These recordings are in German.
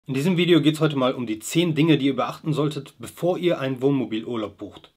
In diesem Video geht es heute mal um die 10 Dinge, die ihr beachten solltet, bevor ihr einen Wohnmobilurlaub bucht.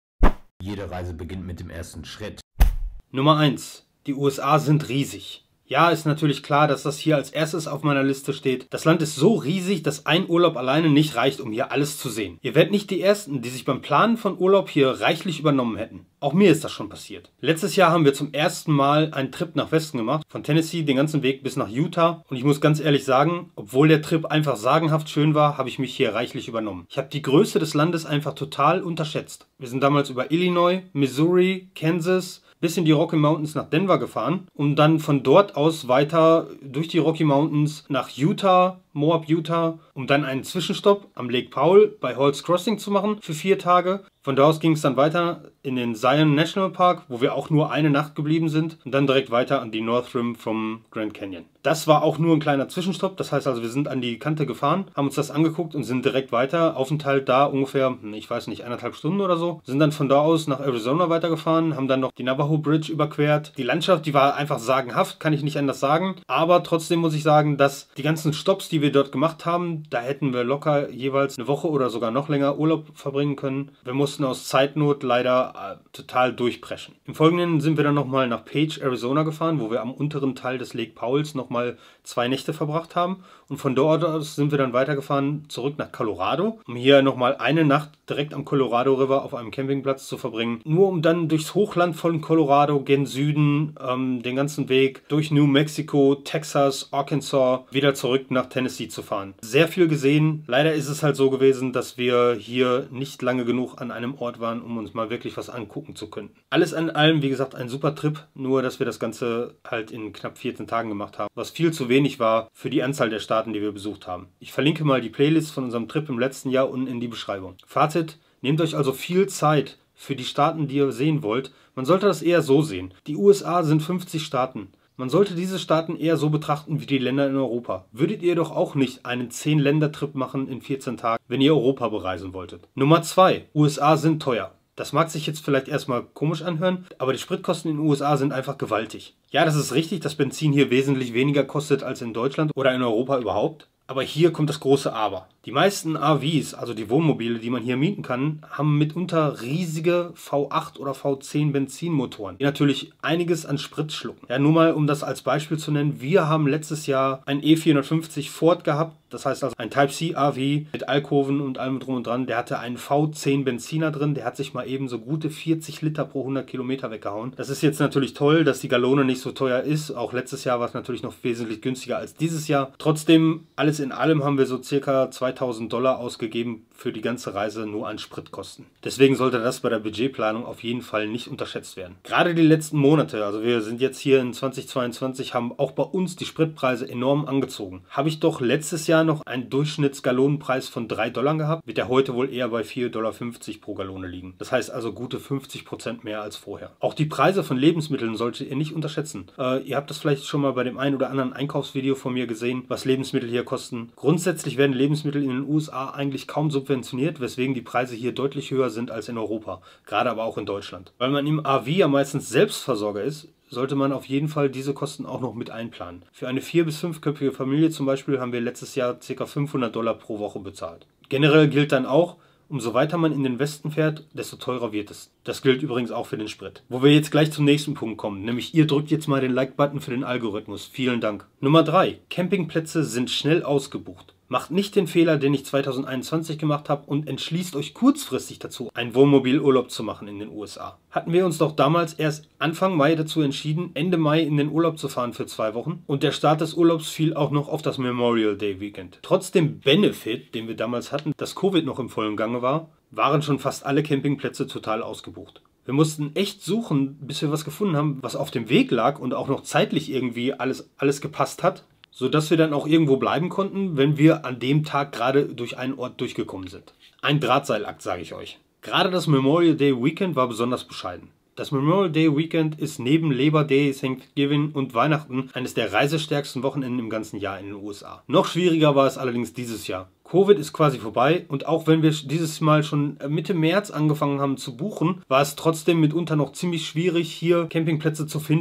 Jede Reise beginnt mit dem ersten Schritt. Nummer 1. Die USA sind riesig. Ja, ist natürlich klar, dass das hier als erstes auf meiner Liste steht. Das Land ist so riesig, dass ein Urlaub alleine nicht reicht, um hier alles zu sehen. Ihr werdet nicht die Ersten, die sich beim Planen von Urlaub hier reichlich übernommen hätten. Auch mir ist das schon passiert. Letztes Jahr haben wir zum ersten Mal einen Trip nach Westen gemacht, von Tennessee den ganzen Weg bis nach Utah. Und ich muss ganz ehrlich sagen, obwohl der Trip einfach sagenhaft schön war, habe ich mich hier reichlich übernommen. Ich habe die Größe des Landes einfach total unterschätzt. Wir sind damals über Illinois, Missouri, Kansas bis in die Rocky Mountains nach Denver gefahren und dann von dort aus weiter durch die Rocky Mountains nach Utah, Moab, Utah, um dann einen Zwischenstopp am Lake Powell bei Halls Crossing zu machen für 4 Tage. Von da aus ging es dann weiter in den Zion National Park, wo wir auch nur eine Nacht geblieben sind und dann direkt weiter an die North Rim vom Grand Canyon. Das war auch nur ein kleiner Zwischenstopp, das heißt also, wir sind an die Kante gefahren, haben uns das angeguckt und sind direkt weiter. Aufenthalt da ungefähr, ich weiß nicht, 1,5 Stunden oder so. Sind dann von da aus nach Arizona weitergefahren, haben dann noch die Navajo Bridge überquert. Die Landschaft, die war einfach sagenhaft, kann ich nicht anders sagen. Aber trotzdem muss ich sagen, dass die ganzen Stopps, die wir dort gemacht haben, da hätten wir locker jeweils eine Woche oder sogar noch länger Urlaub verbringen können. Wir mussten aus Zeitnot leider total durchpreschen. Im Folgenden sind wir dann nochmal nach Page, Arizona gefahren, wo wir am unteren Teil des Lake Powells nochmal 2 Nächte verbracht haben. Und von dort aus sind wir dann weitergefahren zurück nach Colorado, um hier nochmal eine Nacht direkt am Colorado River auf einem Campingplatz zu verbringen. Nur um dann durchs Hochland von Colorado gen Süden, den ganzen Weg durch New Mexico, Texas, Arkansas, wieder zurück nach Tennessee zu fahren. Sehr viel gesehen. Leider ist es halt so gewesen, dass wir hier nicht lange genug an einem Ort waren, um uns mal wirklich was angucken zu können. Alles in allem, wie gesagt, ein super Trip, nur dass wir das Ganze halt in knapp 14 Tagen gemacht haben, was viel zu wenig war für die Anzahl der Staaten, die wir besucht haben. Ich verlinke mal die Playlist von unserem Trip im letzten Jahr unten in die Beschreibung. Fazit: Nehmt euch also viel Zeit für die Staaten, die ihr sehen wollt. Man sollte das eher so sehen. Die USA sind 50 Staaten. Man sollte diese Staaten eher so betrachten wie die Länder in Europa. Würdet ihr doch auch nicht einen 10-Länder-Trip machen in 14 Tagen, wenn ihr Europa bereisen wolltet. Nummer 2. USA sind teuer. Das mag sich jetzt vielleicht erstmal komisch anhören, aber die Spritkosten in den USA sind einfach gewaltig. Ja, das ist richtig, dass Benzin hier wesentlich weniger kostet als in Deutschland oder in Europa überhaupt. Aber hier kommt das große Aber. Die meisten RVs, also die Wohnmobile, die man hier mieten kann, haben mitunter riesige V8 oder V10 Benzinmotoren, die natürlich einiges an Sprit schlucken. Ja, nur mal um das als Beispiel zu nennen, wir haben letztes Jahr ein E450 Ford gehabt, das heißt also ein Type-C RV mit Alkoven und allem drum und dran. Der hatte einen V10 Benziner drin, der hat sich mal eben so gute 40 Liter pro 100 Kilometer weggehauen. Das ist jetzt natürlich toll, dass die Gallone nicht so teuer ist. Auch letztes Jahr war es natürlich noch wesentlich günstiger als dieses Jahr. Trotzdem, alles in allem haben wir so circa $2000 ausgegeben für die ganze Reise nur an Spritkosten. Deswegen sollte das bei der Budgetplanung auf jeden Fall nicht unterschätzt werden. Gerade die letzten Monate, also wir sind jetzt hier in 2022, haben auch bei uns die Spritpreise enorm angezogen. Habe ich doch letztes Jahr noch einen Durchschnittsgallonenpreis von $3 gehabt, wird der heute wohl eher bei $4,50 pro Gallone liegen. Das heißt also gute 50% mehr als vorher. Auch die Preise von Lebensmitteln solltet ihr nicht unterschätzen. Ihr habt das vielleicht schon mal bei dem einen oder anderen Einkaufsvideo von mir gesehen, was Lebensmittel hier kosten. Grundsätzlich werden Lebensmittel in den USA eigentlich kaum subventioniert, weswegen die Preise hier deutlich höher sind als in Europa, gerade aber auch in Deutschland. Weil man im RV ja meistens Selbstversorger ist, sollte man auf jeden Fall diese Kosten auch noch mit einplanen. Für eine 4- bis 5-köpfige Familie zum Beispiel haben wir letztes Jahr ca. $500 pro Woche bezahlt. Generell gilt dann auch, umso weiter man in den Westen fährt, desto teurer wird es. Das gilt übrigens auch für den Sprit. Wo wir jetzt gleich zum nächsten Punkt kommen, nämlich ihr drückt jetzt mal den Like-Button für den Algorithmus. Vielen Dank. Nummer 3. Campingplätze sind schnell ausgebucht. Macht nicht den Fehler, den ich 2021 gemacht habe und entschließt euch kurzfristig dazu, einen Wohnmobilurlaub zu machen in den USA. Hatten wir uns doch damals erst Anfang Mai dazu entschieden, Ende Mai in den Urlaub zu fahren für 2 Wochen und der Start des Urlaubs fiel auch noch auf das Memorial Day Weekend. Trotz dem Benefit, den wir damals hatten, dass Covid noch im vollen Gange war, waren schon fast alle Campingplätze total ausgebucht. Wir mussten echt suchen, bis wir was gefunden haben, was auf dem Weg lag und auch noch zeitlich irgendwie alles gepasst hat, sodass wir dann auch irgendwo bleiben konnten, wenn wir an dem Tag gerade durch einen Ort durchgekommen sind. Ein Drahtseilakt, sage ich euch. Gerade das Memorial Day Weekend war besonders bescheiden. Das Memorial Day Weekend ist neben Labor Day, Thanksgiving und Weihnachten eines der reisestärksten Wochenenden im ganzen Jahr in den USA. Noch schwieriger war es allerdings dieses Jahr. Covid ist quasi vorbei und auch wenn wir dieses Mal schon Mitte März angefangen haben zu buchen, war es trotzdem mitunter noch ziemlich schwierig, hier Campingplätze zu finden.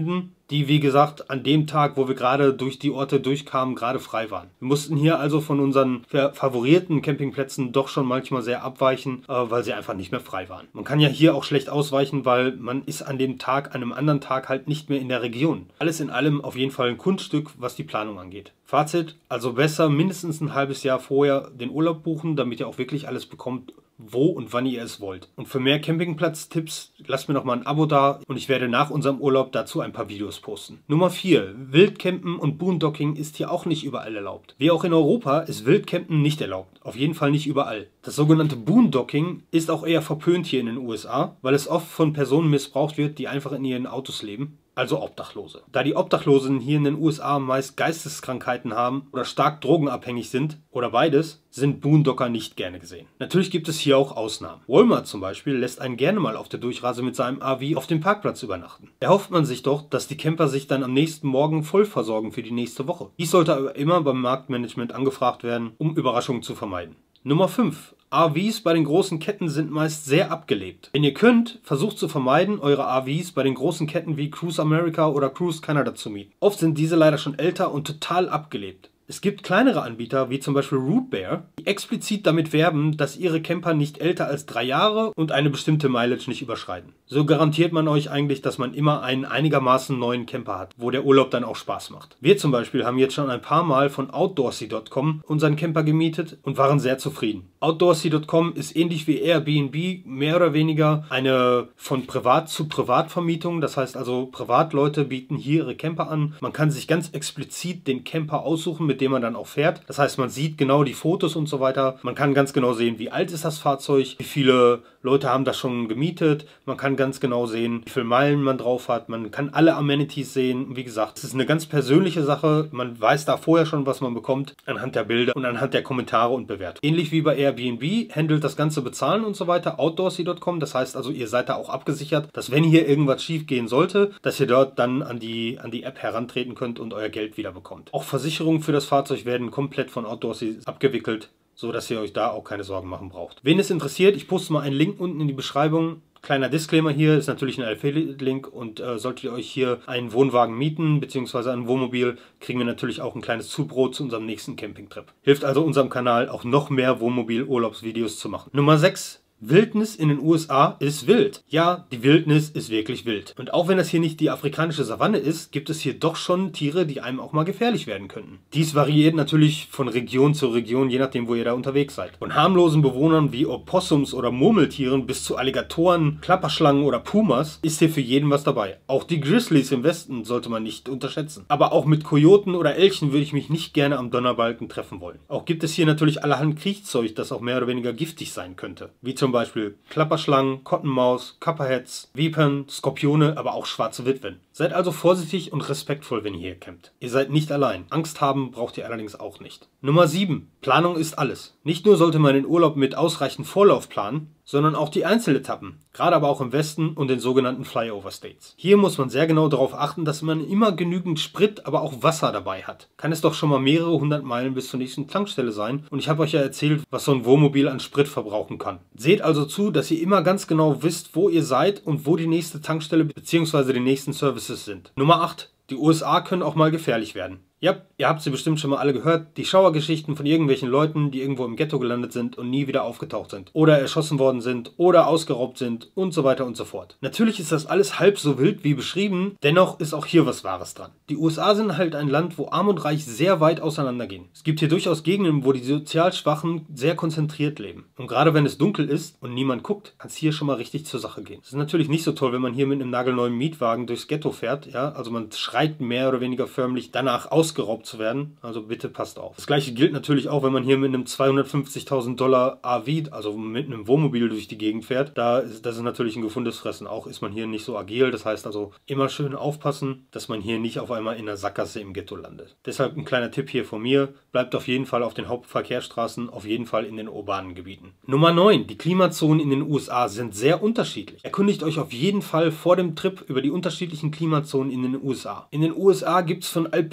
die, wie gesagt, an dem Tag, wo wir gerade durch die Orte durchkamen, gerade frei waren. Wir mussten hier also von unseren favorierten Campingplätzen doch schon manchmal sehr abweichen, weil sie einfach nicht mehr frei waren. Man kann ja hier auch schlecht ausweichen, weil man ist an dem Tag, an einem anderen Tag halt nicht mehr in der Region. Alles in allem auf jeden Fall ein Kunststück, was die Planung angeht. Fazit, also besser mindestens ein halbes Jahr vorher den Urlaub buchen, damit ihr auch wirklich alles bekommt, wo und wann ihr es wollt. Und für mehr Campingplatz-Tipps lasst mir noch mal ein Abo da und ich werde nach unserem Urlaub dazu ein paar Videos posten. Nummer 4. Wildcampen und Boondocking ist hier auch nicht überall erlaubt. Wie auch in Europa ist Wildcampen nicht erlaubt. Auf jeden Fall nicht überall. Das sogenannte Boondocking ist auch eher verpönt hier in den USA, weil es oft von Personen missbraucht wird, die einfach in ihren Autos leben. Also Obdachlose. Da die Obdachlosen hier in den USA meist Geisteskrankheiten haben oder stark drogenabhängig sind oder beides, sind Boondocker nicht gerne gesehen. Natürlich gibt es hier auch Ausnahmen. Walmart zum Beispiel lässt einen gerne mal auf der Durchreise mit seinem RV auf dem Parkplatz übernachten. Erhofft man sich doch, dass die Camper sich dann am nächsten Morgen voll versorgen für die nächste Woche. Dies sollte aber immer beim Marktmanagement angefragt werden, um Überraschungen zu vermeiden. Nummer 5. RVs bei den großen Ketten sind meist sehr abgelebt. Wenn ihr könnt, versucht zu vermeiden, eure RVs bei den großen Ketten wie Cruise America oder Cruise Canada zu mieten. Oft sind diese leider schon älter und total abgelebt. Es gibt kleinere Anbieter, wie zum Beispiel Root Bear, die explizit damit werben, dass ihre Camper nicht älter als 3 Jahre und eine bestimmte Mileage nicht überschreiten. So garantiert man euch eigentlich, dass man immer einen einigermaßen neuen Camper hat, wo der Urlaub dann auch Spaß macht. Wir zum Beispiel haben jetzt schon ein paar Mal von Outdoorsy.com unseren Camper gemietet und waren sehr zufrieden. Outdoorsy.com ist ähnlich wie Airbnb mehr oder weniger eine von Privat zu Privat Vermietung. Das heißt also, Privatleute bieten hier ihre Camper an. Man kann sich ganz explizit den Camper aussuchen, mit dem man dann auch fährt. Das heißt, man sieht genau die Fotos und so weiter. Man kann ganz genau sehen, wie alt ist das Fahrzeug, wie viele Leute haben das schon gemietet. Man kann ganz genau sehen, wie viele Meilen man drauf hat. Man kann alle Amenities sehen. Wie gesagt, es ist eine ganz persönliche Sache. Man weiß da vorher schon, was man bekommt, anhand der Bilder und anhand der Kommentare und Bewertungen. Ähnlich wie bei Airbnb handelt das ganze Bezahlen und so weiter Outdoorsy.com. Das heißt also, ihr seid da auch abgesichert, dass wenn hier irgendwas schief gehen sollte, dass ihr dort dann an die App herantreten könnt und euer Geld wieder bekommt. Auch Versicherungen für das Fahrzeug werden komplett von Outdoorsy abgewickelt, so dass ihr euch da auch keine Sorgen machen braucht. Wen es interessiert, ich poste mal einen Link unten in die Beschreibung. Kleiner Disclaimer hier, ist natürlich ein Affiliate-Link und solltet ihr euch hier einen Wohnwagen mieten bzw. ein Wohnmobil, kriegen wir natürlich auch ein kleines Zubrot zu unserem nächsten Campingtrip. Hilft also unserem Kanal auch noch mehr Wohnmobil-Urlaubsvideos zu machen. Nummer 6. Wildnis in den USA ist wild. Ja, die Wildnis ist wirklich wild. Und auch wenn das hier nicht die afrikanische Savanne ist, gibt es hier doch schon Tiere, die einem auch mal gefährlich werden könnten. Dies variiert natürlich von Region zu Region, je nachdem, wo ihr da unterwegs seid. Von harmlosen Bewohnern wie Opossums oder Murmeltieren bis zu Alligatoren, Klapperschlangen oder Pumas ist hier für jeden was dabei. Auch die Grizzlies im Westen sollte man nicht unterschätzen. Aber auch mit Kojoten oder Elchen würde ich mich nicht gerne am Donnerbalken treffen wollen. Auch gibt es hier natürlich allerhand Kriechzeug, das auch mehr oder weniger giftig sein könnte. Wie zum Beispiel Klapperschlangen, Cottonmaus, Copperheads, Vipern, Skorpione, aber auch schwarze Witwen. Seid also vorsichtig und respektvoll, wenn ihr hier campt. Ihr seid nicht allein. Angst haben braucht ihr allerdings auch nicht. Nummer 7. Planung ist alles. Nicht nur sollte man den Urlaub mit ausreichend Vorlauf planen, sondern auch die Einzeletappen, gerade aber auch im Westen und den sogenannten Flyover States. Hier muss man sehr genau darauf achten, dass man immer genügend Sprit, aber auch Wasser dabei hat. Kann es doch schon mal mehrere 100 Meilen bis zur nächsten Tankstelle sein und ich habe euch ja erzählt, was so ein Wohnmobil an Sprit verbrauchen kann. Seht also zu, dass ihr immer ganz genau wisst, wo ihr seid und wo die nächste Tankstelle bzw. die nächsten Services sind. Nummer 8. Die USA können auch mal gefährlich werden. Ja, ihr habt sie bestimmt schon mal alle gehört, die Schauergeschichten von irgendwelchen Leuten, die irgendwo im Ghetto gelandet sind und nie wieder aufgetaucht sind. Oder erschossen worden sind oder ausgeraubt sind und so weiter und so fort. Natürlich ist das alles halb so wild wie beschrieben, dennoch ist auch hier was Wahres dran. Die USA sind halt ein Land, wo Arm und Reich sehr weit auseinandergehen. Es gibt hier durchaus Gegenden, wo die sozial Schwachen sehr konzentriert leben. Und gerade wenn es dunkel ist und niemand guckt, kann es hier schon mal richtig zur Sache gehen. Es ist natürlich nicht so toll, wenn man hier mit einem nagelneuen Mietwagen durchs Ghetto fährt, ja, also man schreit mehr oder weniger förmlich danach ausgeraubt zu werden, also bitte passt auf. Das gleiche gilt natürlich auch, wenn man hier mit einem $250.000 RV, also mit einem Wohnmobil durch die Gegend fährt, das ist natürlich ein gefundenes Fressen. Auch ist man hier nicht so agil, das heißt also immer schön aufpassen, dass man hier nicht auf einmal in der Sackgasse im Ghetto landet. Deshalb ein kleiner Tipp hier von mir, bleibt auf jeden Fall auf den Hauptverkehrsstraßen, auf jeden Fall in den urbanen Gebieten. Nummer 9. Die Klimazonen in den USA sind sehr unterschiedlich. Erkundigt euch auf jeden Fall vor dem Trip über die unterschiedlichen Klimazonen in den USA. In den USA gibt es von alpinen Gebieten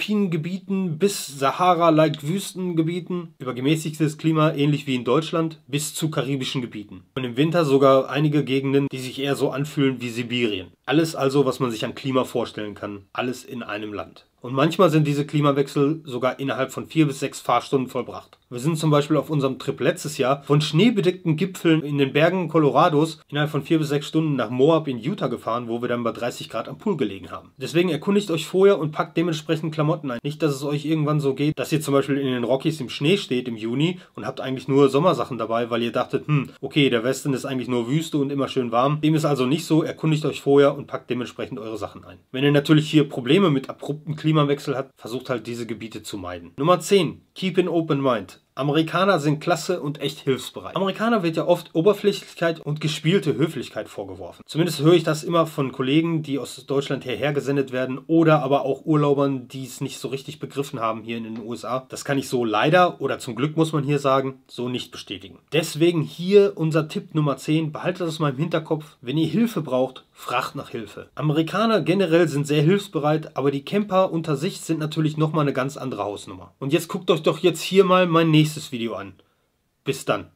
Gebieten bis Sahara-like Wüstengebieten, über gemäßigtes Klima, ähnlich wie in Deutschland, bis zu karibischen Gebieten. Und im Winter sogar einige Gegenden, die sich eher so anfühlen wie Sibirien. Alles also, was man sich an Klima vorstellen kann. Alles in einem Land. Und manchmal sind diese Klimawechsel sogar innerhalb von 4 bis 6 Fahrstunden vollbracht. Wir sind zum Beispiel auf unserem Trip letztes Jahr von schneebedeckten Gipfeln in den Bergen Colorados innerhalb von 4 bis 6 Stunden nach Moab in Utah gefahren, wo wir dann bei 30 Grad am Pool gelegen haben. Deswegen erkundigt euch vorher und packt dementsprechend Klamotten ein. Nicht, dass es euch irgendwann so geht, dass ihr zum Beispiel in den Rockies im Schnee steht im Juni und habt eigentlich nur Sommersachen dabei, weil ihr dachtet, okay, der Westen ist eigentlich nur Wüste und immer schön warm. Dem ist also nicht so, erkundigt euch vorher und packt dementsprechend eure Sachen ein. Wenn ihr natürlich hier Probleme mit abrupten Klimawechsel habt, versucht halt diese Gebiete zu meiden. Nummer 10. Keep an open mind. Amerikaner sind klasse und echt hilfsbereit. Amerikaner wird ja oft Oberflächlichkeit und gespielte Höflichkeit vorgeworfen. Zumindest höre ich das immer von Kollegen, die aus Deutschland hierher gesendet werden oder aber auch Urlaubern, die es nicht so richtig begriffen haben hier in den USA. Das kann ich so leider oder zum Glück muss man hier sagen, so nicht bestätigen. Deswegen hier unser Tipp Nummer 10. Behaltet das mal im Hinterkopf. Wenn ihr Hilfe braucht, fragt nach Hilfe. Amerikaner generell sind sehr hilfsbereit, aber die Camper unter sich sind natürlich nochmal eine ganz andere Hausnummer. Und jetzt guckt euch doch jetzt hier mal mein nächstes Video an. Bis dann.